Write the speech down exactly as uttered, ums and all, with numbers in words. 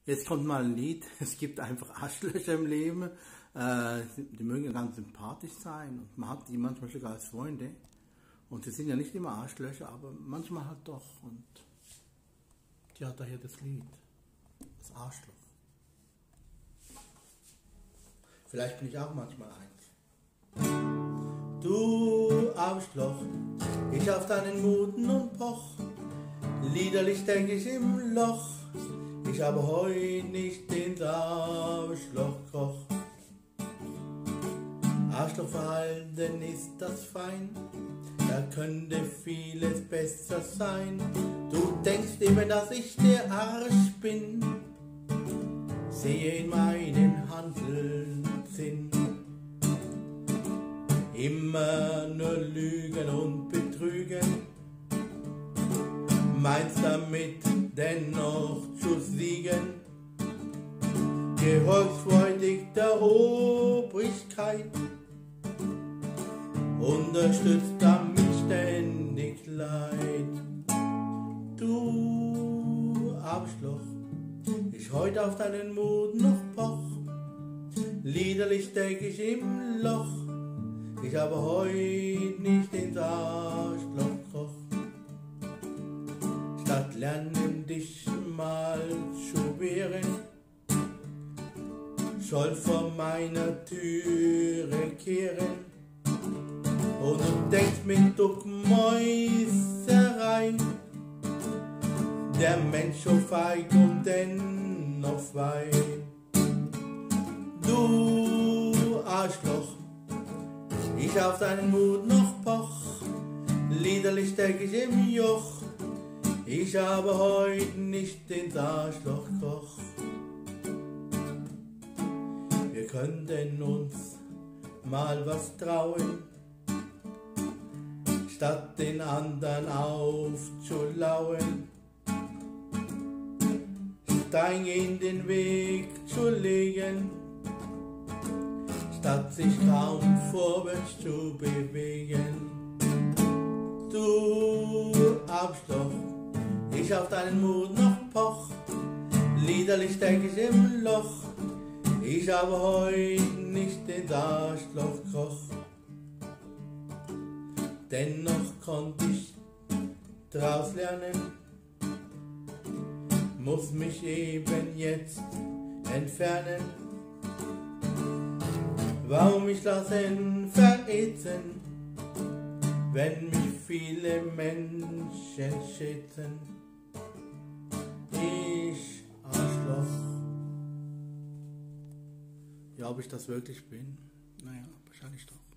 Jetzt kommt mal ein Lied. Es gibt einfach Arschlöcher im Leben. Äh, die mögen ja ganz sympathisch sein. Und man hat die manchmal sogar als Freunde. Und sie sind ja nicht immer Arschlöcher, aber manchmal halt doch. Und die hat da hier das Lied. Das Arschloch. Vielleicht bin ich auch manchmal eins. Du Arschloch, ich auf deinen Muten und poch. Liederlich denk ich im Loch. Ich habe heut nicht den Arschlochkoch. Arschlochverhalten ist das fein, da könnte vieles besser sein. Du denkst immer, dass ich der Arsch bin, sehe in meinen Handeln Sinn. Immer nur lügen und betrügen, meinst damit dennoch zu siegen. Geholfsfreudig der Obrigkeit, unterstützt damit ständig Leid. Du Arschloch, ich heut auf deinen Mut noch poch. Liederlich denk ich im Loch, ich habe heut nicht den Arschlochkoch. Statt lernen dich mal zu wehren, soll vor meiner Türe kehren. Und du denkst mit Duckmäuserei, der Mensch so feig und dennoch weit. Du Arschloch, ich auf deinen Mut noch poch. Liederlich steck ich im Joch, ich habe heut nicht den Arschlochkoch. Wir könnten uns mal was trauen, statt den anderen aufzulauern. Stein in den Weg zu legen, statt sich kaum vorwärts zu bewegen. Du Arschloch, ich auf deinen Mut noch poch. Liederlich denk ich im Loch, ich habe heut nicht den Arschlochkoch. Dennoch konnt ich draus lernen, muss mich eben jetzt entfernen. Warum mich lassen verätzen, wenn mich viele Menschen schätzen? Ich Arschloch. Ja, ob ich das wirklich bin? Naja, wahrscheinlich doch.